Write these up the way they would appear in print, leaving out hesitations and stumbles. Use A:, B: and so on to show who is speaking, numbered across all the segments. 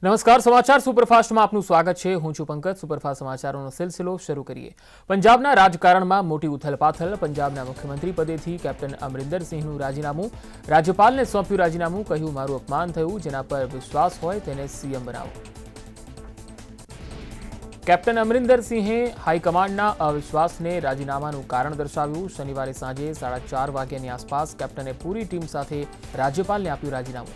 A: નમસ્કાર, સમાચાર સુપરફાસ્ટમાં આપનું સ્વાગત છે। હું છું પંકજ। સુપરફાસ્ટ સમાચારોનો સિલસિલો શરૂ કરીએ। પંજાબના રાજકારણમાં મોટી ઉથલપાથલ। પંજાબના મુખ્યમંત્રી પદેથી કેપ્ટન અમરિંદર સિંહનું રાજીનામું। રાજ્યપાલને સોંપ્યું રાજીનામું। કહ્યું મારું અપમાન થયું, જેના પર વિશ્વાસ હોય તેને સીએમ બનાવો। કેપ્ટન અમરિંદર સિંહે હાઈકમાન્ડના અવિશ્વાસને રાજીનામાનું કારણ દર્શાવ્યું। શનિવારે સાંજે 4:30 વાગ્યાની આસપાસ કેપ્ટને પૂરી ટીમ સાથે રાજ્યપાલને આપ્યું રાજીનામું।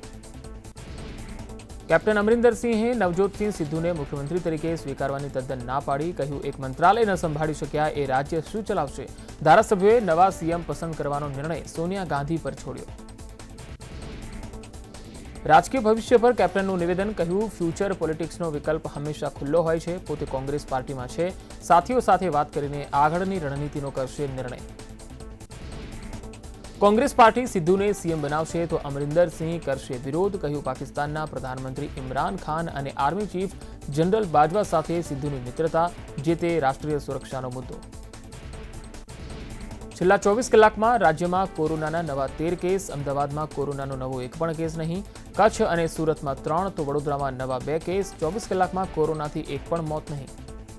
A: कैप्टन अमरिंदर सिंहे नवजोत सिंह सिद्धू ने मुख्यमंत्री तरीके स्वीकारवानी तद्दन ना पाड़ी। कह્યું एक मंत्रालय न संभाળી શક્યા એ राज्य શું ચલાવશે। ધારાસભ્યોએ નવા સીએમ પસંદ કરવાનો નિર્ણય સોનિયા ગાંધી પર છોડ્યો। રાજકીય ભવિષ્ય પર કેપ્ટનનું નિવેદન। કહ્યું ફ્યુચર પોલિટિક્સનો વિકલ્પ હંમેશા ખુલ્લો હોય છે। પોતે કોંગ્રેસ પાર્ટીમાં છે, સાથીઓ સાથે વાત કરીને આગળની રણનીતિનો કરશે નિર્ણય। कांग्रेस पार्टी सिद्धू ने सीएम बनावशे तो अमरिंदर सिंह करशे विरोध। कह્યું पाकिस्तानना प्रधानमंत्री इमरान खान और आर्मी चीफ जनरल बाजवा साथे सिद्धूनी मित्रता, जे ते राष्ट्रीय सुरक्षानो मुद्दो। छेल्ला 24 कलाकमां राज्यमां कोरोनाना नवा 13 केस। अमदावादमां कोरोनानो नवो एक पण केस नहीं। कच्छ और सूरतमां 3 तो वडोदरामां नवा 2 केस। 24 कलाकमां कोरोनाथी एक पण मौत नहीं।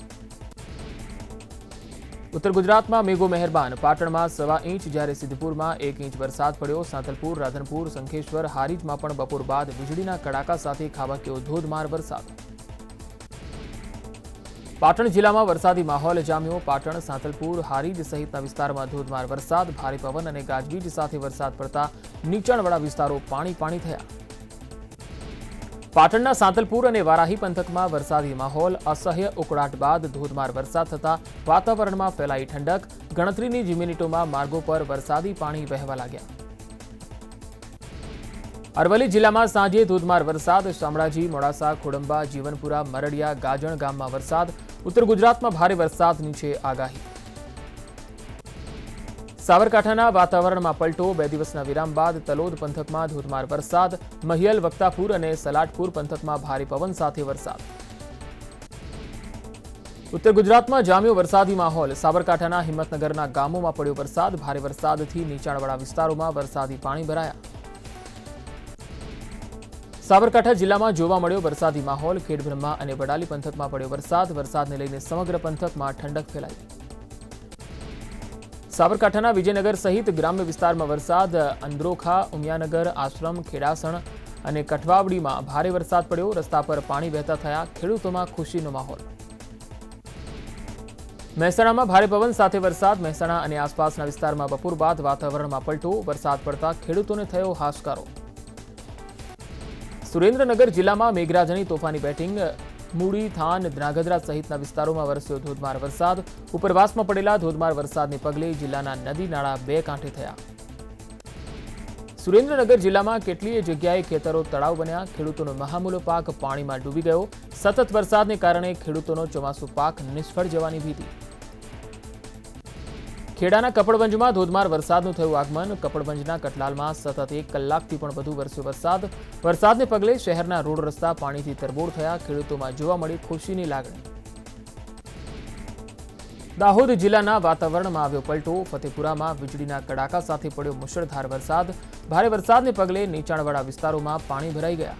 A: उत्तर गुजरात में मेघो मेहरबान। पाटण में 1.25 इंच, ज्यारे सिद्धपुर में 1 इंच वरसाद पड़्यो। सांतलपुर, राधनपुर, संखेश्वर, हारीज में पण बपोर बाद वीजळीना कड़ाका साथे खाबक्यो धोधमार वरसाद। पाटण जिला में वरसादी माहौल जाम्यो। पाटण, सांतलपुर, हारीज सहितना विस्तार में धोधमार वरसाद। भारे पवन और गाजवीज साथे वरसाद पड़ता नीचाणवाळा विस्तारों पाणी पाणी थया। पाटणना सांतलपुर और वाराही पंथक में वरसादी माहौल। असह्य उकळाट बाद धोधमार वरसाद थता वातावरण में फैलाई ठंडक। गणतरीनी जी मिनिटों में मार्गों पर वरसादी पाणी वहेवा लाग्या। अरवली जिला में सांजे धोधमार वरसाद। शामळाजी, मोडासा, खोडंबा, जीवनपुरा, मरडिया, गाजण गाम में वरसाद। उत्तर गुजरात में भारे वरसादनी छे आगाही। साबरकांठाना वातावरण में पलटो। 2 दिवसना विराम बाद तलोद पंथक में धोधमार वरसाद। महियल, वक्तापुर और सलाटपुर पंथक में भारे पवन साथे वरसाद। उत्तर गुजरात में जाम्यो वरसादी माहौल। साबरकांठाना हिम्मतनगरना गामों में पड्यो वरसाद। भारे वरसादथी नीचाणवाळा विस्तारों में वरसादी पाणी भराया। साबरकांठा जिला में जोवा मळ्यो वरसादी माहौल। खेडब्रह्मा और वडाली पंथक में पड्यो वरसाद। वरसादने लईने समग्र पंथक में ठंडक फैलाई। साबरकांठाना विजयनगर सहित ग्राम्य विस्तार में वरसाद। अंद्रोखा, उमियानगर, आश्रम, खेड़ासण और कठवावड़ी में भारे वरसाद पड्यो। रस्ता पर पाणी वहेता थया। खेडूतों में खुशीनो माहौल। महेसाणा में भारे पवन साथे वरसाद। महेसाणा और आसपासना विस्तार में बपोर बाद वातावरण में पलटो। वरसाद पड़ता खेडूतोने थयो हाशकारो। सुरेन्द्रनगर जिला में मेघराजनी तोफानी बेटिंग। मूड़ी, थान, द्रांगध्रा सहितना विस्तारों में वरस्यो धोधमार वरसाद। उपरवास में पड़ेला धोधमार वरसादने पगले जिल्लाना नदी नाळा 2 कांठे थया। सुरेन्द्रनगर जिला में केटलीय जग्याए खेतरो तळाव बन्या। खेडूतोनो महामूलो पाक पाणी में डूबी गयो। सतत वरसादने कारणे खेडूतोनो ચોમાસુ पाक निष्फळ जवानी भीति। खेडाना कपड़वंजमां धोधमार वरसादनुं थयुं आगमन। कपड़वंजना कटलालमां सतत 1 कलाकथी पण वधु वरस्यो वरसाद। वरसादने पगले शहेरना रोड रस्ता पाणीथी तरबोळ थया। खेडूतोमां जोवा मळी खुशीनी लागणी। दाहोद जिल्लाना वातावरणमां આવ્યો पलटो। फतेपुरामां વીજળીના કડાકા સાથે પડ્યો મુશળધાર વરસાદ। ભારે વરસાદને પગલે નીચાણવાળા વિસ્તારોમાં પાણી ભરાઈ ગયા।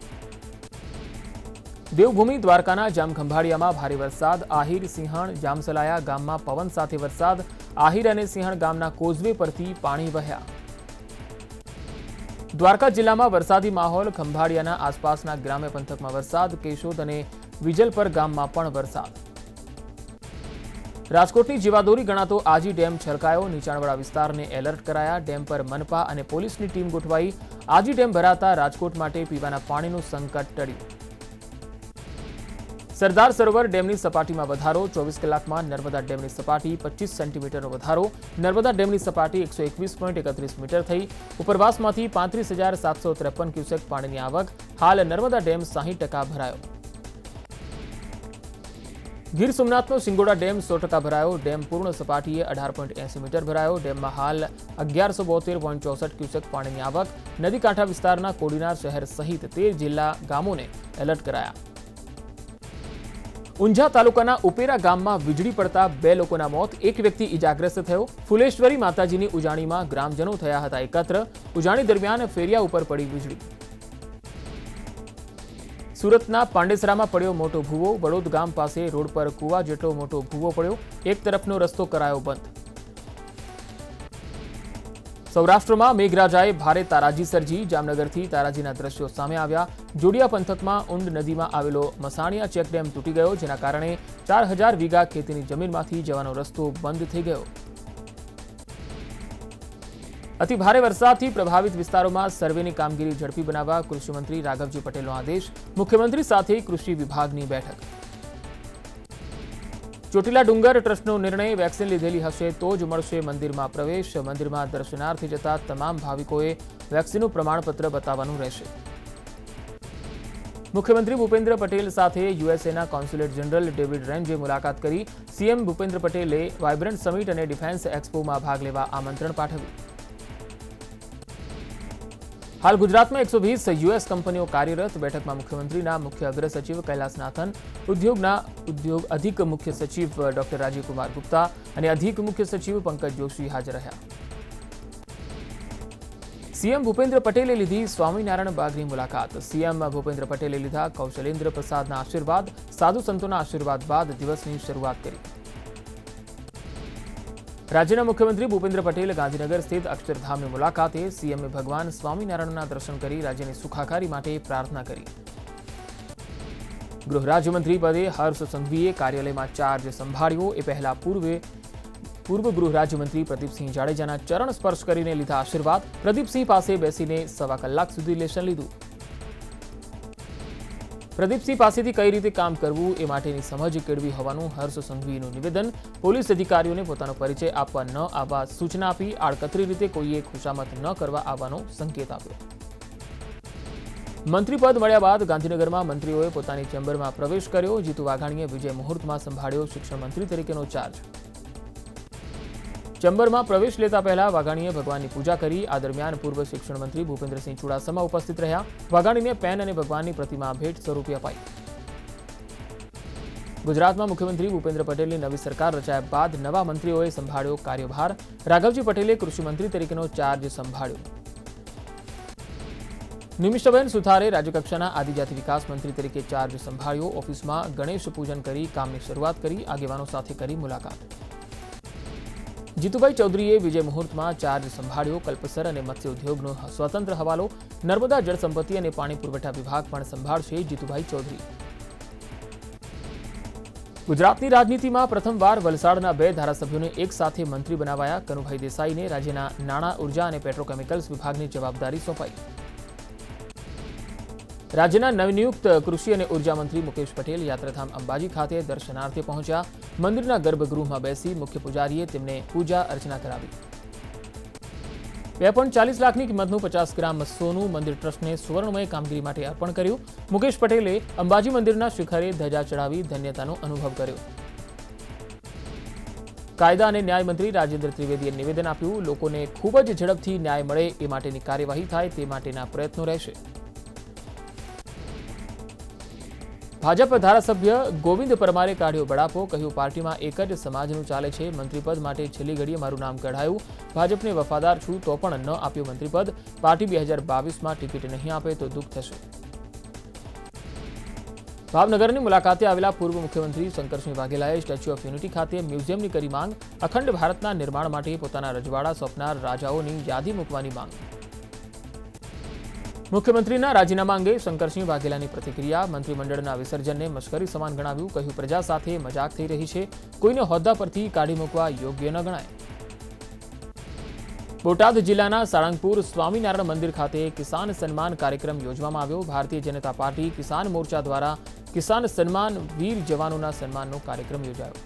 A: देवभूमि द्वारकाना जामखंभाळियामां भारे वरसाद। आहिर, सिंहण, जामसलाया गाममां पवन साथे वरसाद। आहिर और सिंहण गामना कोઝવે परथी पाणी वह्या। द्वारका जिल्लामां वरसादी माहौल। खंभाळियाना आसपासना ग्राम्य पंथकमां वरसाद। केशोद और विजलपर गाममां पण वरसाद। राजकोटनी जीवादोरी गणातो आजी डेम छलकायो। नीचाणवाळा विस्तारने एलर्ट कराया। डेम पर मनपा और पोलीसनी टीम गोठवाई। आजी डेम भराता राजकोट माटे पीवाना पाणीनुं संकट टळ्युं। सरदार सरोवर डेमनी सपाटी में वधारो। 24 कलाक में नर्मदा डेमनी सपाटी 25 सेंटीमीटर वधारो। नर्मदा डेमनी सपाटी 121.31 मीटर थई। उपरवास में 35,753 क्यूसेक पानी की आवक। हाल नर्मदा डेम 60% भरायो। गीर सोमनाथनो सिंगोड़ा डेम 100% भरायो। डेम पूर्ण सपाटीए 18.80 मीटर भरायो। डेम में हाल 1172.64 क्यूसेक पानी की आवक। नदी कांठा विस्तारना कोડીનાર शहर सहित 13 जिला गामों ने एलर्ट कराया। ઊંઝા તાલુકાના ઉપેરા ગામમાં વીજળી પડતા 2 લોકોના મોત, 1 વ્યક્તિ ઇજાગ્રસ્ત થયો। ફુલેશ્વરી માતાજીની ઉજાણીમાં ગ્રામજનો થયા હતા એકત્ર। ઉજાણી દરમિયાન ફેરિયા ઉપર પડી વીજળી। સુરતના પાંડેસરામાં પડ્યો મોટો ભૂવો. બળોદ ગામ પાસે રોડ પર કૂવા જેટલો મોટો ભૂવો પડ્યો. એક તરફનો રસ્તો કરાયો બંધ. સૌરાષ્ટ્રમાં મેઘરાજાએ ભારે તારાજી સર્જી. જામનગરથી તારાજીના દ્રશ્યો સામે આવ્યા. જોડિયા પંથકમાં ઊંડ નદીમાં આવેલો મસાણિયા ચેકડેમ તૂટી ગયો, જેના કારણે 4000 વીઘા ખેતીની જમીનમાંથી જવાનો રસ્તો બંધ થઈ ગયો. અતિ ભારે વરસાદથી પ્રભાવિત વિસ્તારોમાં સર્વેની કામગીરી ઝડપી બનાવવા કૃષિમંત્રી રાઘવજી પટેલનો આદેશ. મુખ્યમંત્રી સાથે કૃષિ વિભાગની બેઠક. ચોટીલા ડુંગર ટ્રસ્ટનો નિર્ણય. વેક્સિન લીધેલી હશે તો જ મળશે મંદિરમાં પ્રવેશ. મંદિરમાં દર્શનાર્થે જતા તમામ ભાવિકોએ વેક્સિનનું પ્રમાણપત્ર બતાવવાનું રહેશે. મુખ્યમંત્રી ભૂપેન્દ્ર પટેલ સાથે યુએસએના કોન્સ્યુલેટ જનરલ ડેવિડ રેન્જે મુલાકાત કરી. સીએમ ભૂપેન્દ્ર પટેલે વાઇબ્રન્ટ સમિટ અને ડિફેન્સ એક્સપોમાં ભાગ લેવા આમંત્રણ પાઠવ્યું. હાલ ગુજરાતમાં 120 યુએસ કંપનીઓ કાર્યરત. બેઠકમાં મુખ્યમંત્રીના મુખ્ય અગ્ર સચિવ કૈલાસનાથન, ઉદ્યોગ અધિક મુખ્ય સચિવ ડોક્ટર રાજીવકુમાર ગુપ્તા અને અધિક મુખ્ય સચિવ પંકજ જોશી હાજર રહ્યા. સીએમ ભૂપેન્દ્ર પટેલે લીધી સ્વામિનારાયણ બાગની મુલાકાત. સીએમ ભૂપેન્દ્ર પટેલે લીધા કૌશલેન્દ્ર પ્રસાદના આશીર્વાદ. સાધુ સંતોના આશીર્વાદ બાદ દિવસની શરૂઆત કરી. રાજ્યના મુખ્યમંત્રી ભૂપેન્દ્ર પટેલ ગાંધીનગર સ્થિત અક્ષરધામની મુલાકાતે. સીએમએ ભગવાન સ્વામિનારાયણના દર્શન કરી રાજ્યની સુખાકારી માટે પ્રાર્થના કરી. ગૃહ રાજ્યમંત્રી પદે હર્ષ સંઘવીએ કાર્યાલયમાં ચાર્જ સંભાળ્યો. એ પહેલા પૂર્વ ગૃહ રાજ્યમંત્રી પ્રદીપસિંહ જાડેજાના ચરણ સ્પર્શ કરીને લીધા આશીર્વાદ. પ્રદીપસિંહ પાસે બેસીને સવા કલાક સુધી લેશન લીધું. પ્રદીપસિંહ પાસેથી કઈ રીતે કામ કરવું એ માટેની સમજ કેળવી હોવાનું હર્ષ સંઘવીનું નિવેદન. પોલીસ અધિકારીઓને પોતાનો પરિચય આપવા ન આવવા સૂચના આપી. આડકતરી રીતે કોઈએ ખુશામત ન કરવા આવવાનો સંકેત આપ્યો. મંત્રીપદ મળ્યા બાદ ગાંધીનગરમાં મંત્રીઓએ પોતાની ચેમ્બરમાં પ્રવેશ કર્યો. જીતુ વાઘાણીએ વિજય મુહૂર્તમાં સંભાળ્યો શિક્ષણ મંત્રી તરીકેનો ચાર્જ. ચેમ્બરમાં પ્રવેશ લેતા પહેલા વાઘાણીએ ભગવાનની પૂજા કરી. આ દરમિયાન પૂર્વ શિક્ષણ મંત્રી ભૂપેન્દ્રસિંહ ચુડાસમા ઉપસ્થિત રહ્યા. વાઘાણીને પેન અને ભગવાનની પ્રતિમા ભેટ સ્વરૂપે અપાઈ. ગુજરાતમાં મુખ્યમંત્રી ભૂપેન્દ્ર પટેલની નવી સરકાર રચાયા બાદ નવા મંત્રીઓએ સંભાળ્યો કાર્યભાર. રાઘવજી પટેલે કૃષિમંત્રી તરીકેનો ચાર્જ સંભાળ્યો. નિમિષાબેન સુથારે રાજ્યકક્ષાના આદિજાતિ વિકાસ મંત્રી તરીકે ચાર્જ સંભાળ્યો. ઓફિસમાં ગણેશ પૂજન કરી કામની શરૂઆત કરી. આગેવાનો સાથે કરી મુલાકાત. જીતુભાઈ ચૌધરીએ વિજય મુહૂર્તમાં ચાર્જ સંભાળ્યો. કલ્પસર અને મત્સ્ય ઉદ્યોગનો સ્વતંત્ર હવાલો. નર્મદા જળસંપત્તિ અને પાણી પુરવઠા વિભાગ પણ સંભાળશે જીતુભાઈ ચૌધરી. ગુજરાતની રાજનીતિમાં પ્રથમવાર વલસાડના 2 ધારાસભ્યોને એક સાથે મંત્રી બનાવાયા. કનુભાઈ દેસાઈને રાજ્યના નાણાં, ઉર્જા અને પેટ્રોકેમિકલ્સ વિભાગની જવાબદારી સોંપાઈ. રાજ્યના નવનિયુક્ત કૃષિ અને ઉર્જા મંત્રી મુકેશ પટેલ યાત્રાધામ અંબાજી ખાતે દર્શનાર્થે પહોંચ્યા. મંદિરના ગર્ભગૃહમાં બેસી મુખ્ય પૂજારીએ તેમને પૂજા અર્ચના કરાવી. 2.40 લાખની કિંમતનું 50 ગ્રામ સોનું મંદિર ટ્રસ્ટને સુવર્ણમય કામગીરી માટે અર્પણ કર્યું. મુકેશ પટેલે અંબાજી મંદિરના શિખરે ધજા ચડાવી ધન્યતાનો અનુભવ કર્યો. કાયદા અને ન્યાય મંત્રી રાજેન્દ્ર ત્રિવેદીએ નિવેદન આપ્યું. લોકોને ખૂબ જ ઝડપથી ન્યાય મળે એ માટેની કાર્યવાહી થાય તે માટેના પ્રયત્નો રહેશે. ભાજપ ધારાસભ્ય ગોવિંદ પરમારે કાઢ્યો બળાપો. કહ્યું પાર્ટીમાં એક જ સમાજનું ચાલે છે. મંત્રીપદ માટે છેલ્લી ઘડીએ મારું નામ કઢાયું. ભાજપને વફાદાર છું તો પણ ન આપ્યું મંત્રીપદ. પાર્ટી 2022માં ટિકિટ નહીં આપે તો દુઃખ થશે. ભાવનગરની મુલાકાતે આવેલા પૂર્વ મુખ્યમંત્રી શંકરસિંહ વાઘેલાએ સ્ટેચ્યુ ઓફ યુનિટી ખાતે મ્યુઝિયમની કરી માંગ. અખંડ ભારતના નિર્માણ માટે પોતાના રજવાડા સોંપનાર રાજાઓની યાદી મૂકવાની માંગ. મુખ્યમંત્રીના રાજીનામા અંગે શંકરસિંહ વાઘેલાની પ્રતિક્રિયા. મંત્રીમંડળના વિસર્જનને મશ્કરી સમાન ગણાવ્યું. કહ્યું પ્રજા સાથે મજાક થઈ રહી છે. કોઈને હોદ્દા પરથી કાઢી મૂકવા યોગ્ય ન ગણાય. બોટાદ જિલ્લાના સાળંગપુર સ્વામિનારાયણ મંદિર ખાતે કિસાન સન્માન કાર્યક્રમ યોજવામાં આવ્યો. ભારતીય જનતા પાર્ટી કિસાન મોરચા દ્વારા કિસાન સન્માન વીર જવાનોના સન્માનનો કાર્યક્રમ યોજાયો.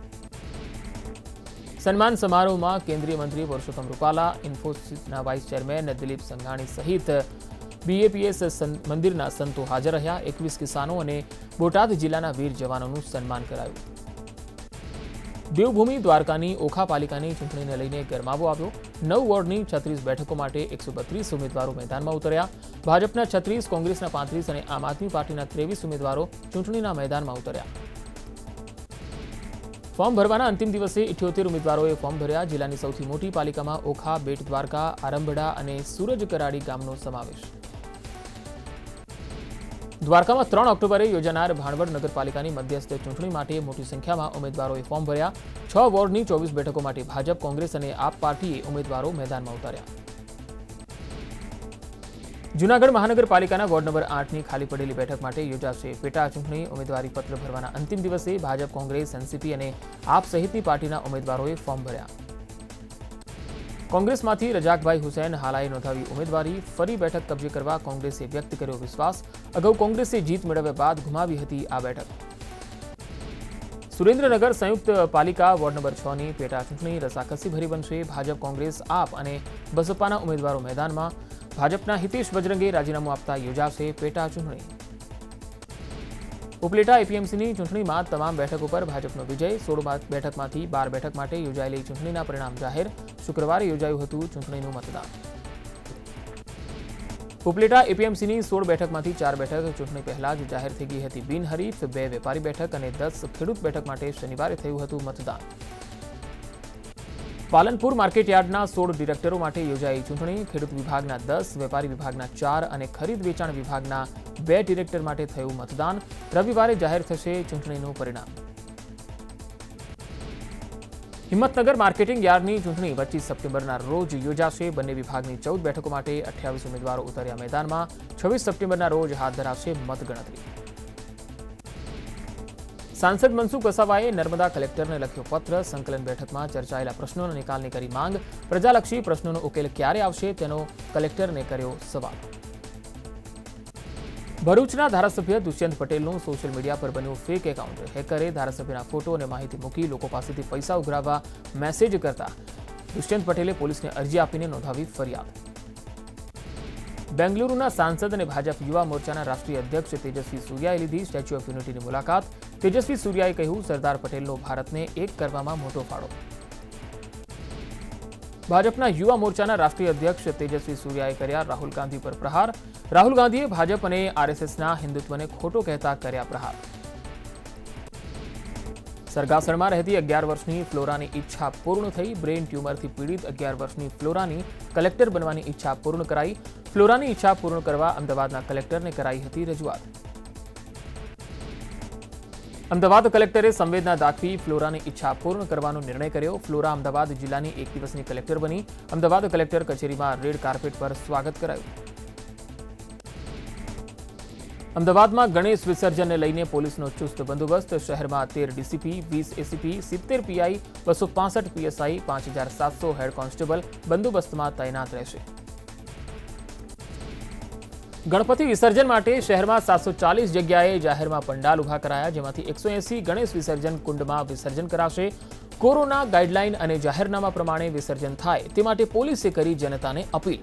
A: સન્માન સમારોહમાં કેન્દ્રીય મંત્રી પરસોત્તમ રૂપાલા, ઇન્ફોસિસના વાઇસ ચેરમેન દિલીપ સંઘાણી સહિત બીએપીએસ મંદિરના સંતો હાજર રહ્યા. 21 કિસાનો અને બોટાદ જિલ્લાના વીર જવાનોનું સન્માન કરાયું. દેવભૂમિ દ્વારકાની ઓખા પાલિકાની ચૂંટણીને લઈને ગરમાવો આવ્યો. 9 વોર્ડની 36 બેઠકો માટે 132 ઉમેદવારો મેદાનમાં ઉતર્યા. ભાજપના 36, કોંગ્રેસના 35 અને આમ આદમી પાર્ટીના 23 ઉમેદવારો ચૂંટણીના મેદાનમાં ઉતર્યા. ફોર્મ ભરવાના અંતિમ દિવસે 78 ઉમેદવારોએ ફોર્મ ભર્યા. જિલ્લાની સૌથી મોટી પાલિકામાં ઓખા, બેટ દ્વારકા, આરંભડા અને સૂરજ કરાડી ગામનો સમાવેશ. દ્વારકામાં 3 ઓક્ટોબરે યોજાનાર ભાણવડ નગરપાલિકાની મધ્યસ્થ ચૂંટણી માટે મોટી સંખ્યામાં ઉમેદવારોએ ફોર્મ ભર્યા। 6 વોર્ડની 24 બેઠકો માટે ભાજપ, કોંગ્રેસ અને આપ પાર્ટીએ ઉમેદવારો મેદાનમાં ઉતાર્યા। જૂનાગઢ મહાનગરપાલિકાના વોર્ડ નંબર 8ની ખાલી પડેલી બેઠક માટે યોજાશે પેટા ચૂંટણી। ઉમેદવારી પત્ર ભરવાના અંતિમ દિવસે ભાજપ, કોંગ્રેસ, એનસીપી અને આપ સહિતની પાર્ટીના ઉમેદવારોએ ફોર્મ ભર્યા। કોંગ્રેસમાંથી રજાકભાઈ હુસૈન હાલાએ નોંધાવી ઉમેદવારી। ફરી બેઠક કબજે કરવા કોંગ્રેસે વ્યક્ત કર્યો વિશ્વાસ। અગાઉ કોંગ્રેસે જીત મેળવ્યા બાદ ગુમાવી હતી આ બેઠક। સુરેન્દ્રનગર સંયુક્ત પાલિકા વોર્ડ નંબર 6ની પેટા ચૂંટણી રસાકસી ભરી બનશે। ભાજપ, કોંગ્રેસ, આપ અને બસપાના ઉમેદવારો મેદાનમાં। ભાજપના હિતેશ બજરંગે રાજીનામું આપતા યોજાશે પેટા ચૂંટણી। ઉપલેટા એપીએમસીની ચૂંટણીમાં તમામ બેઠકો પર ભાજપનો વિજય। 16 બેઠકમાંથી 12 બેઠક માટે યોજાયેલી ચૂંટણીના પરિણામ જાહેર। શુક્રવારે યોજાયું હતું ચૂંટણીનું મતદાન। ઉપલેટા એપીએમસીની 16 બેઠકમાંથી 4 બેઠક ચૂંટણી પહેલા જ જાહેર થઈ ગઈ હતી બિનહરીફ। 2 વેપારી બેઠક અને 10 ખેડૂત બેઠક માટે શનિવારે થયું હતું મતદાન। પાલનપુર માર્કેટયાર્ડના 16 ડિરેક્ટરો માટે યોજાઈ ચૂંટણી। ખેડૂત વિભાગના 10, વેપારી વિભાગના 4 અને ખરીદ વેચાણ વિભાગના 2 ડિરેક્ટર માટે થયું મતદાન। રવિવારે જાહેર થશે ચૂંટણીનું પરિણામ। હિંમતનગર માર્કેટિંગ યાર્ડની ચૂંટણી 25 સપ્ટેમ્બરના રોજ યોજાશે। બંને વિભાગની 14 બેઠકો માટે 28 ઉમેદવારો ઉતર્યા મેદાનમાં। 26 સપ્ટેમ્બરના રોજ હાથ ધરાશે મતગણતરી। सांसद मनसुख वसावाए नर्मदा कलेक्टर ने लख्यो पत्र। संकलन बैठक में चर्चायेला प्रश्नों निकाल ने करी मांग। प्रजालक्षी प्रश्नों उकेल क्यारे आवशे तेनो कलेक्टर ने कर्यो सवाल। भरूचना धारासभ्य दुष्यंत पटेलનું सोशल मीडिया पर बन्યું फेक एकाउंट। हेकरे धारासभ्यना फोटो और माहिती मूकी लोको पासेथी पैसा उघराववा मेसेज करता दुष्यंत पटेले पोलीसने अरजी आपीने नोंधावी फरियाद। बेंगलुरुना सांसद और भाजप युवा मोर्चाना राष्ट्रीय अध्यक्ष तेजस्वी सूर्याए लीधी स्टेच्यू ऑफ यूनिटी की मुलाकात। तेजस्वी सूर्याए कह્યું सरदार पटेलનો भारतने एक करवामां मोटो फाळो। भाजपना युवा मोर्चाना राष्ट्रीय अध्यक्ष तेजस्वी सूर्याए कर्या राहुल गांधी पर प्रहार। राहुल गांधीए भाजप और आरएसएसना हिंदुत्वने खोटो कहता कर्या प्रहार। सरगासणमां रहती 11 वर्षनी फ्लोरानी इच्छा पूर्ण थई। ब्रेन ट्यूमरथी पीड़ित 11 वर्षनी फ्लोरानी कलेक्टर बनवानी इच्छा पूर्ण कराई। फ्लोरानी इच्छा पूर्ण करवा अमदावादना कलेक्टरने कराई हती रजूआत। अमदावाद कलेक्टरे संवेदना दाखवी फ्लोरानी इच्छा पूर्ण करवानो निर्णय कर्यो। फ्लोरा अमदावाद जिल्लानी 1 दिवसनी कलेक्टर बनी। अमदावाद कलेक्टर कचेरीमां रेड कार्पेट पर स्वागत करायुं। अमदावादमां गणेश विसर्जनने लईने पोलीसनो चुस्त बंदोबस्त। शहेरमां 13 DCP, 20 ACP, 70 PI, 265 PSI, 5700 head constable बंदोबस्तमां तैनात रहेशे। गणपति विसर्जन माटे शहेरमां 740 जग्याए जाहेरमां पंडाल उभा कराया, जेमांथी 180 गणेश विसर्जन कुंडमां विसर्जन कराशे। कोरोना गाइडलाइन अने जाहेरनामा प्रमाणे विसर्जन थाय ते माटे पोलीसे करी जनताने अपील।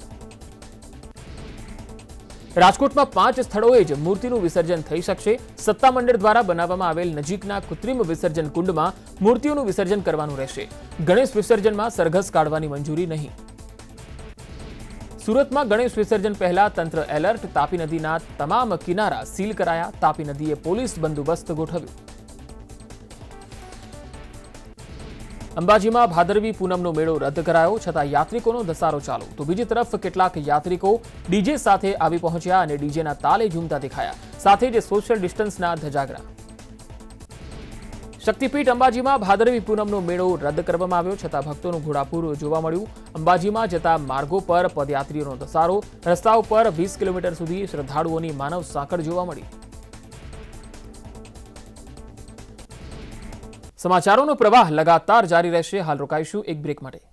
A: राजकोटमां 5 स्थळोए ज मूर्तिनुं विसर्जन थई शकशे। सत्तामंडळ द्वारा बनाववामां आवेल नजीकना कृत्रिम विसर्जन कुंडमां मूर्तिओनुं विसर्जन करवानुं रहेशे। गणेश विसर्जनमां सरघस काढवानी मंजूरी नहीं। सूरत में गणेश विसर्जन पहला तंत्र एलर्ट। तापी नदीना तमाम किनारा सील कराया। तापी नदीए पोलीस बंदोबस्त गोठव्यो। अंबाजी में भादरवी पूनमनो मेळो रद्द करायो, छतां यात्रिकोनो धसारो चालू। तो बीजी तरफ केटलाक यात्रिको डीजे साथे आवी पहोंच्या अने डीजेना ताले झूमता देखाया, साथे ज सोशल डिस्टन्सना धजागरा। शक्तिपीठ अंबाजी में भादरवी पूनमनो मेळो रद्द करवामां आव्यो, छतां भक्तोनुं घोड़ापूर जोवा मळ्युं। अंबाजी में जता मार्गो पर पदयात्रीओनो धसारो। रस्ताओ पर 20 किलोमीटर सुधी श्रद्धाळुओनी मानव सांकळ जोवा मळी। समाचारों प्रवाह लगातार जारी रहेशे। हाल रोकाईशुं एक ब्रेक माटे।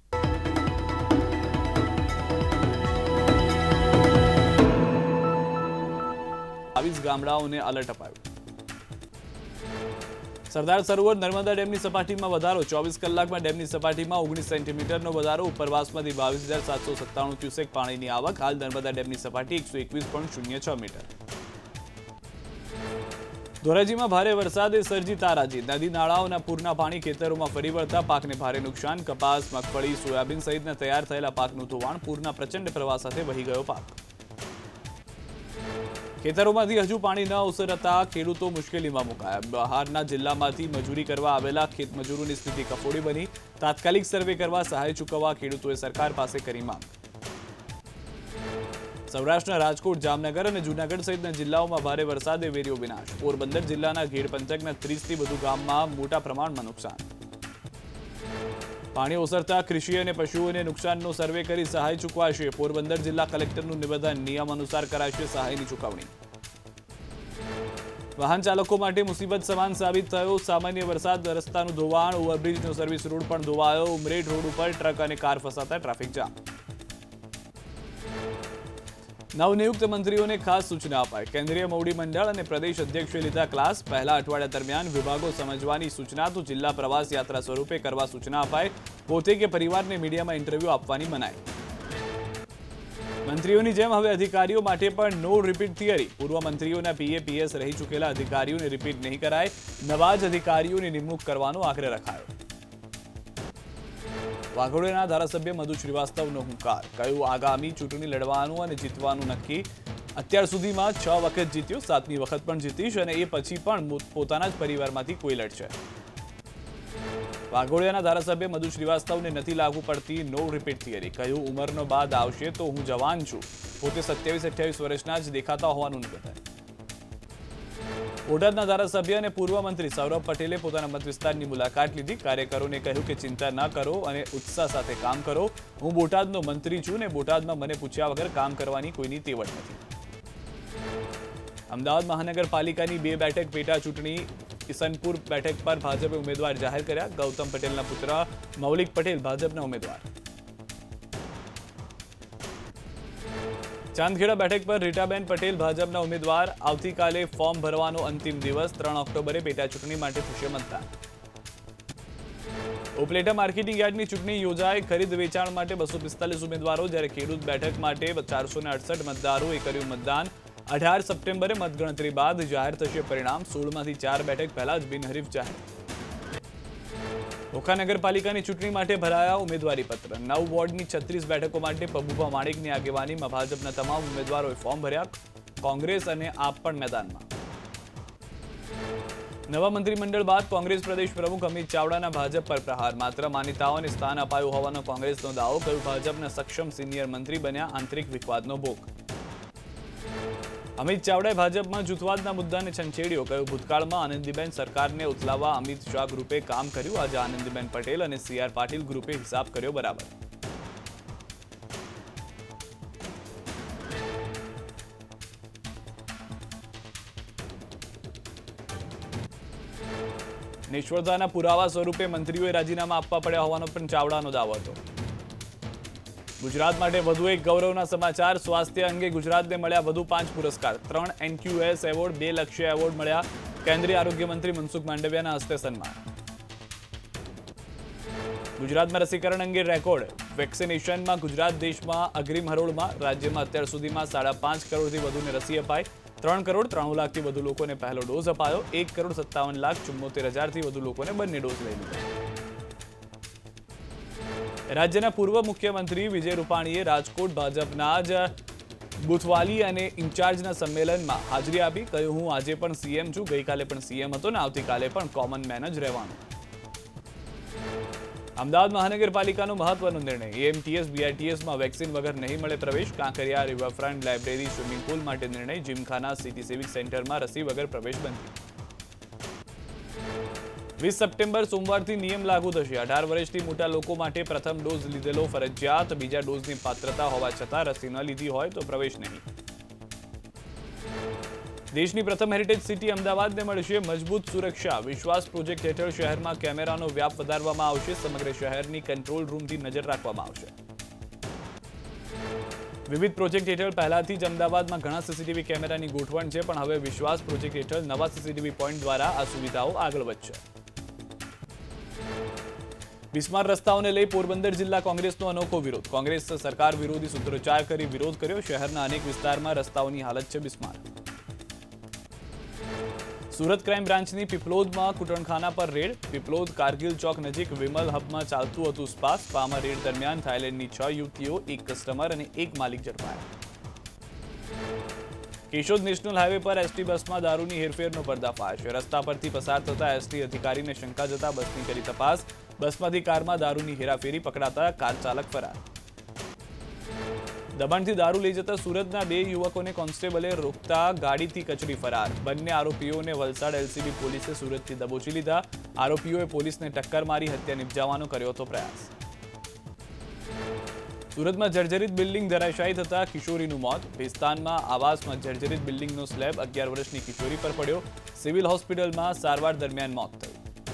B: 22 ગામડાઓને अलर्ट અપાયું। सरदार सरोवर नर्मदा डेमनी सपाटीमां વધારો। 24 કલાકમાં ડેમની સપાટીમાં 19 સેન્ટીમીટરનો વધારો। ઉપરવાસમાંથી 22,797 ક્યુસેક પાણીની આવક। હાલ નર્મદા ડેમની સપાટી 121.06 મીટર। ધોરાજીમાં ભારે વરસાદે સર્જી તારાજી। નદી નાળાઓના પૂરના પાણી ખેતરોમાં ફરી વળતા પાકને ભારે નુકસાન। કપાસ, મગફળી, સોયાબીન સહિતના તૈયાર થયેલા પાકનું ધોવાણ। પૂરના પ્રચંડ પ્રવાહ સાથે વહી ગયો પાક। ખેતરોમાંથી હજુ પાણી ન ઓસરતા ખેડૂતો મુશ્કેલીમાં મુકાયા। બહારના જિલ્લામાંથી મજૂરી કરવા આવેલા ખેતમજૂરોની સ્થિતિ કફોડી બની। તાત્કાલિક સર્વે કરવા સહાય ચૂકવવા ખેડૂતોએ સરકાર પાસે કરી માંગ। સૌરાષ્ટ્રના રાજકોટ, જામનગર અને જૂનાગઢ સહિતના જિલ્લાઓમાં ભારે વરસાદે વેર્યો વિનાશ. પોરબંદર જિલ્લાના ઘેડ પંથકના 30થી વધુ ગામમાં મોટા પ્રમાણમાં નુકસાન. પાણી ઓસરતા કૃષિ અને પશુઓને નુકસાનનો સર્વે કરી સહાય ચૂકવાશે. પોરબંદર જિલ્લા કલેક્ટરનું નિવેદન, નિયમ અનુસાર કરાશે સહાયની ચૂકવણી. વાહન ચાલકો માટે મુસીબત સમાન સાબિત થયો. સામાન્ય વરસાદ, રસ્તાનું ધોવાણ, ઓવરબ્રિજનો સર્વિસ રોડ પણ ધોવાયો. ઉમરેઠ રોડ ઉપર ટ્રક અને કાર ફસાતા ટ્રાફિક જામ. નવનિયુક્ત મંત્રીઓને ખાસ સૂચના અપાઈ. કેન્દ્રીય મોવડી મંડળ અને પ્રદેશ અધ્યક્ષે લીધા ક્લાસ. પહેલા અઠવાડિયા દરમિયાન વિભાગો સમજવાની સૂચના તો જિલ્લા પ્રવાસ યાત્રા સ્વરૂપે કરવા સૂચના અપાઈ. પોતે કે પરિવારને મીડિયામાં ઇન્ટરવ્યૂ આપવાની મનાઈ. મંત્રીઓની જેમ હવે અધિકારીઓ માટે પણ નો રિપીટ થિયરી. પૂર્વ મંત્રીઓના પીએ પીએસ રહી ચૂકેલા અધિકારીઓને રિપીટ નહીં કરાય. નવા જ અધિકારીઓની નિમણૂક કરવાનો આગ્રહ રખાયો. વાઘોડિયાના ધારાસભ્ય મધુ શ્રીવાસ્તવનો હુંકાર. કહ્યું, આગામી ચૂંટણી લડવાનું અને જીતવાનું નક્કી. અત્યાર સુધીમાં 6 વખત જીત્યો, 7મી વખત પણ જીતીશ અને એ પછી પણ પોતાના જ પરિવારમાંથી કોઈ લડશે. વાઘોડિયાના ધારાસભ્ય મધુ શ્રીવાસ્તવને નથી લાગુ પડતી નો રિપીટ થિયરી. કહ્યું, ઉંમરનો બાદ આવશે તો હું જવાન છું. પોતે 27-28 વર્ષના જ દેખાતા હોવાનું નિવેદન. બોટાદના ધારાસભ્ય અને પૂર્વ મંત્રી સૌરભ પટેલે પોતાના મત વિસ્તારની મુલાકાત લીધી. કાર્યકરોને કહ્યું કે ચિંતા ન કરો અને ઉત્સાહ સાથે કામ કરો. હું બોટાદનો મંત્રી છું ને બોટાદમાં મને પૂછ્યા વગર કામ કરવાની કોઈની તેવડ નથી. અમદાવાદ મહાનગરપાલિકાની 2 બેઠક પેટા ચૂંટણી. કિશનપુર બેઠક પર ભાજપે ઉમેદવાર જાહેર કર્યા. ગૌતમ પટેલના પુત્ર મૌલિક પટેલ ભાજપના ઉમેદવાર. ચાંદખેડા બેઠક પર રીટાબેન પટેલ ભાજપના ઉમેદવાર. આવતીકાલે ફોર્મ ભરવાનો અંતિમ દિવસ. 3 ઓક્ટોબરે પેટા ચૂંટણી માટે થશે મતદાન. ઉપલેટા માર્કેટિંગ યાર્ડની ચૂંટણી યોજાઈ. ખરીદ વેચાણ માટે 245 ઉમેદવારો, જ્યારે ખેડૂત બેઠક માટે 468 મતદારોએ કર્યું મતદાન. 18 સપ્ટેમ્બરે મતગણતરી બાદ જાહેર થશે પરિણામ. 16માંથી 4 બેઠક પહેલા જ બિનહરીફ જાહેર. ઓખા નગરપાલિકાની ચૂંટણી માટે ભરાયા ઉમેદવારી પત્ર. 9 વોર્ડની 36 બેઠકો માટે પબુભા માણેકની આગેવાનીમાં ભાજપના તમામ ઉમેદવારોએ ફોર્મ ભર્યા. કોંગ્રેસ અને આપ પણ મેદાનમાં. નવા મંત્રીમંડળ બાદ કોંગ્રેસ પ્રદેશ પ્રમુખ અમિત ચાવડાના ભાજપ પર પ્રહાર. માત્ર માન્યતાઓને સ્થાન અપાયું હોવાનો કોંગ્રેસનો દાવો. કહ્યું, ભાજપના સક્ષમ સિનિયર મંત્રી બન્યા, આંતરિક વિખવાદનો ભોગ. અમિત ચાવડાએ ભાજપમાં જૂથવાદના મુદ્દાને છંછેડ્યો. કહ્યું, ભૂતકાળમાં આનંદીબેન સરકારને ઉથલાવવા અમિત શાહ ગ્રુપે કામ કર્યું. આજે આનંદીબેન પટેલ અને CR પાટીલ ગ્રુપે હિસાબ કર્યો બરાબર. નિષ્ફળતાના પુરાવા સ્વરૂપે મંત્રીઓએ રાજીનામા આપવા પડ્યા હોવાનો પણ ચાવડાનો દાવો હતો. ગુજરાત માટે વધુ એક ગૌરવના સમાચાર. સ્વાસ્થ્ય અંગે ગુજરાતને મળ્યા વધુ 5 પુરસ્કાર. 3 NQS એવોર્ડ, 2 લક્ષ્ય એવોર્ડ મળ્યા. કેન્દ્રીય આરોગ્ય મંત્રી મનસુખ માંડવિયાના હસ્તે સન્માન. ગુજરાતમાં રસીકરણ અંગે રેકોર્ડ. વેક્સિનેશનમાં ગુજરાત દેશમાં અગ્રીમ હરોળમાં. રાજ્યમાં અત્યાર સુધીમાં 5.5 કરોડથી વધુને રસી અપાઈ. 3,93 લાખથી વધુ લોકોને પહેલો ડોઝ અપાયો. 1,57,74,000થી વધુ લોકોને બંને ડોઝ લઈ લીધા. રાજ્યના પૂર્વ મુખ્યમંત્રી વિજય રૂપાણીએ રાજકોટ ભાજપના જ બુથવાલી અને ઇન્ચાર્જના સંમેલનમાં હાજરી આપી. કહ્યું, હું આજે પણ CM છું, ગઈકાલે પણ CM હતો ને આવતીકાલે પણ કોમન મેન જ રહેવાનું. અમદાવાદ મહાનગરપાલિકાનો મહત્વનો નિર્ણય. AMTS BRTSમાં વેક્સિન વગર નહીં મળે પ્રવેશ. Kankaria, riverfront, library, swimming pool માટે નિર્ણય. જીમખાના, સિટી સિવિક સેન્ટરમાં રસી વગર પ્રવેશ બંધી. 20 સપ્ટેમ્બર સોમવારથી નિયમ લાગુ થશે. 18 વર્ષથી મોટા લોકો માટે પ્રથમ ડોઝ લીધેલો ફરજિયાત. બીજા ડોઝની પાત્રતા હોવા છતાં રસી ન લીધી હોય તો પ્રવેશ નહીં. દેશની પ્રથમ હેરિટેજ સિટી અમદાવાદને મળશે મજબૂત સુરક્ષા. વિશ્વાસ પ્રોજેક્ટ હેઠળ શહેરમાં કેમેરાનો વ્યાપ વધારવામાં આવશે. સમગ્ર શહેરની કંટ્રોલ રૂમથી નજર રાખવામાં આવશે. વિવિધ પ્રોજેક્ટ હેઠળ પહેલાથી જ અમદાવાદમાં ઘણા CCTV કેમેરાની ગોઠવણ છે, પણ હવે વિશ્વાસ પ્રોજેક્ટ હેઠળ નવા CCTV પોઈન્ટ દ્વારા આ સુવિધાઓ આગળ વધશે. બિસ્માર રસ્તાઓને લઈ પોરબંદર જિલ્લા કોંગ્રેસનો અનોખો વિરોધ. કોંગ્રેસ સરકાર વિરોધી સૂત્રોચ્ચાર કરી વિરોધ કર્યો. શહેરના અનેક વિસ્તારમાં રસ્તાઓની હાલત છે બિસ્માર. સુરત ક્રાઇમ બ્રાન્ચની પીપલોદમાં કુટણખાના પર રેડ. પીપલોદ કારગિલ ચોક નજીક વિમલ હબમાં ચાલતું હતું સ્પા. સ્પામાં રેડ દરમિયાન થાઇલેન્ડની 6 યુવતીઓ, 1 કસ્ટમર અને 1 માલિક ઝડપાયા. કેશોદ નેશનલ હાઈવે પર ST બસમાં દારૂની હેરફેરનો પર્દાફાશ. રસ્તા પરથી પસાર થતા ST અધિકારીને શંકા જતા બસની કરી તપાસ. બસમાંથી કારમાં દારૂની હેરાફેરી પકડાતા કાર ચાલક ફરાર. દબાણથી દારૂ લઈ જતા સુરતના 2 યુવકોને કોન્સ્ટેબલે રોકતા ગાડીથી કચડી ફરાર. બંને આરોપીઓને વલસાડ એલસીબી પોલીસે સુરતથી દબોચી લીધા. આરોપીઓએ પોલીસને ટક્કર મારી હત્યા નિપજાવવાનો કર્યો હતો પ્રયાસ. સુરતમાં જર્જરિત બિલ્ડિંગ ધરાશાયી થતા કિશોરીનું મોત. ભેસ્તાનમાં આવાસમાં જર્જરિત બિલ્ડિંગનો સ્લેબ 11 વર્ષની કિશોરી પર પડ્યો. સિવિલ હોસ્પિટલમાં સારવાર દરમિયાન મોત થયું.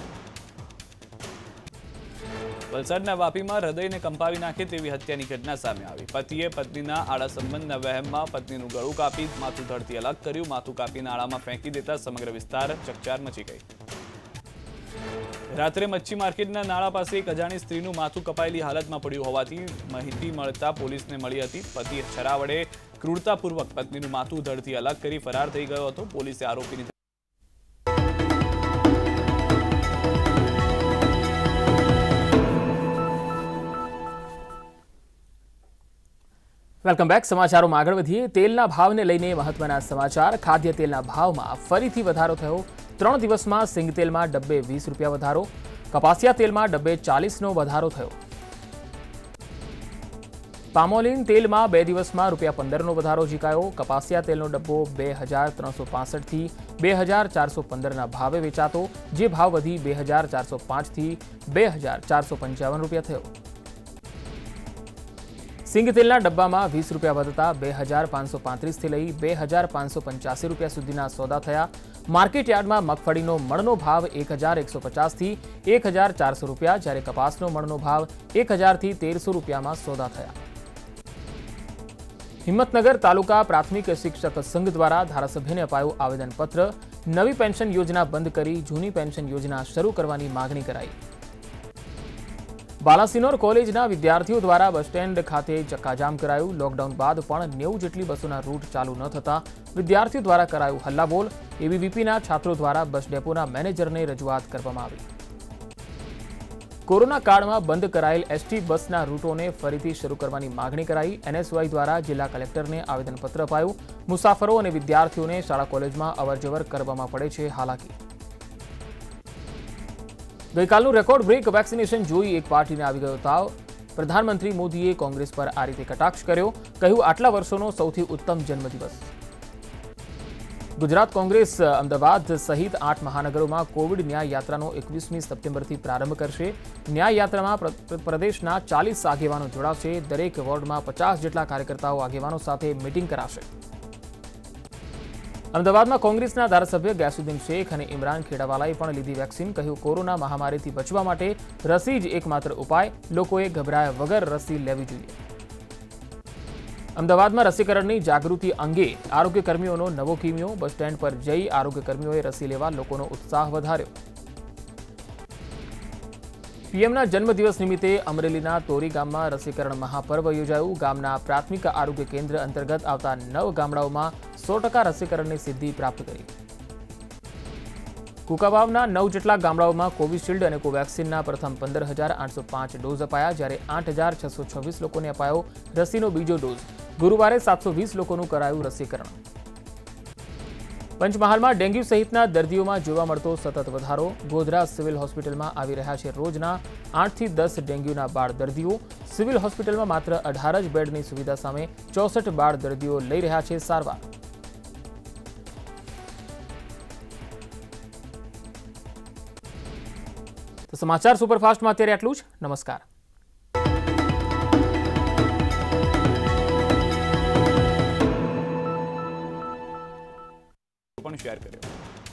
B: વલસાડના વાપીમાં હૃદયને કંપાવી નાખે તેવી હત્યાની ઘટના સામે આવી. પતિએ પત્નીના આડા સંબંધના વહેમમાં પત્નીનું ગળું કાપી માથું ધડથી અલગ કર્યું. માથું કાપી નાળામાં ફેંકી દેતા સમગ્ર વિસ્તાર ચકચાર મચી ગઈ. રાત્રે મચ્છી માર્કેટના નાળા પાસે એક અજાણી સ્ત્રીનું માથું કપાયેલી હાલતમાં પડ્યું હોવાથી માહિતી મળતા પોલીસને મળી હતી. પતિ છરા વડે ક્રૂરતાપૂર્વક પત્નીનું માથું ધડથી અલગ કરી ફરાર થઈ ગયો હતો. પોલીસે આરોપીની
A: વેલકમ બેક. સમાચારોમાં આગળ વધીએ. તેલના ભાવને લઈને મહત્વના સમાચાર. ખાદ્ય તેલના ભાવમાં ફરીથી વધારો થયો. 3 દિવસમાં સિંગ તેલમાં ડબ્બે 20 રૂપિયા વધારો. કપાસિયા તેલમાં ડબ્બે 40નો વધારો થયો. પામોલીન તેલમાં 2 દિવસમાં ₹15નો વધારો ઝીકાયો. કપાસિયા તેલનો ડબ્બો 2365થી 2415ના ભાવે વેચાતો, જે ભાવ વધી 2405થી 2455 રૂપિયા થયો. સિંગ તેલના ડબ્બામાં 20 રૂપિયા વધતા 2535થી લઈ 2585 રૂપિયા સુધીના સોદા થયા. માર્કેટ યાર્ડમાં મગફળીનો મણનો ભાવ 1150થી 1400 રૂપિયા, જ્યારે કપાસનો મણનો ભાવ 1000થી 1300 રૂપિયામાં સોદા થયા. હિંમતનગર તાલુકા પ્રાથમિક શિક્ષક સંઘ દ્વારા ધારાસભ્યને અપાયું આવેદનપત્ર. નવી પેન્શન યોજના બંધ કરી જૂની પેન્શન યોજના શરૂ કરવાની માગણી કરાઈ. બાલાસિનોર કોલેજના વિદ્યાર્થીઓ દ્વારા બસ સ્ટેન્ડ ખાતે ચક્કાજામ કરાયું. લોકડાઉન બાદ પણ 90 જેટલી બસોના રૂટ ચાલુ ન થતા વિદ્યાર્થીઓ દ્વારા કરાયું હલ્લાબોલ. એબીવીપીના છાત્રો દ્વારા બસ ડેપોના મેનેજરને રજૂઆત કરવામાં આવી. કોરોના કાળમાં બંધ કરાયેલ એસટી બસના રૂટોને ફરીથી શરૂ કરવાની માગણી કરાઈ. એનએસવાય દ્વારા જિલ્લા કલેક્ટરને આવેદનપત્ર અપાયું. મુસાફરો અને વિદ્યાર્થીઓને શાળા કોલેજમાં અવરજવર કરવામાં પડે છે હાલાકી. ગઈકાલનું રેકોર્ડ બ્રેક વેક્સિનેશન જોઈ એક પાર્ટીને આવી ગયો તાવ. પ્રધાનમંત્રી મોદીએ કોંગ્રેસ પર આ રીતે કટાક્ષ કર્યો. કહ્યું, આટલા વર્ષોનો સૌથી ઉત્તમ જન્મદિવસ. ગુજરાત કોંગ્રેસ અમદાવાદ સહિત 8 મહાનગરોમાં કોવિડ ન્યાય યાત્રાનો 21મી સપ્ટેમ્બરથી પ્રારંભ કરશે. ન્યાય યાત્રામાં પ્રદેશના 40 આગેવાનો જોડાશે. દરેક વોર્ડમાં 50 જેટલા કાર્યકર્તાઓ આગેવાનો સાથે મીટિંગ કરાશે. અમદાવાદમાં કોંગ્રેસના ધારાસભ્ય ગયાસુદ્દીન શેખ અને ઇમરાન ખેડાવાલાએ પણ લીધી વેક્સિન. કહ્યું, કોરોના મહામારીથી બચવા માટે રસી જ એકમાત્ર ઉપાય. લોકોએ ગભરાયા વગર રસી લેવી જોઈએ. અમદાવાદમાં રસીકરણની જાગૃતિ અંગે આરોગ્યકર્મીઓનો નવો કિમિયો. બસ સ્ટેન્ડ પર જઈ આરોગ્યકર્મીઓએ રસી લેવા લોકોનો ઉત્સાહ વધાર્યો. પીએમના જન્મદિવસ નિમિત્તે અમરેલીના તોરી ગામમાં રસીકરણ મહાપર્વ યોજાયું. ગામના પ્રાથમિક આરોગ્ય કેન્દ્ર અંતર્ગત આવતા 9 ગામડાઓમાં 100% રસીકરણની સિદ્ધિ પ્રાપ્ત કરી. કુકાવાવના 9 જેટલા ગામડાઓમાં કોવિશિલ્ડ અને કોવેક્સિનના પ્રથમ 15,805 ડોઝ અપાયા, જ્યારે 8,626 લોકોને અપાયો રસીનો બીજો ડોઝ. ગુરુવારે 720 લોકોનું કરાયું રસીકરણ. પંચમહાલમાં ડેન્ગ્યુ સહિતના દર્દીઓમાં જોવા મળતો સતત વધારો. ગોધરા સિવિલ હોસ્પિટલમાં આવી રહ્યા છે રોજના 8 થી 10 ડેન્ગ્યુના બાળ દર્દીઓ. સિવિલ હોસ્પિટલમાં માત્ર 18 જ બેડની સુવિધા સામે 64 બાળ દર્દીઓ લઈ રહ્યા છે સારવાર. તો સમાચાર સુપરફાસ્ટમાં અત્યારે આટલું જ. નમસ્કાર.
B: પણ શેર કર્યો.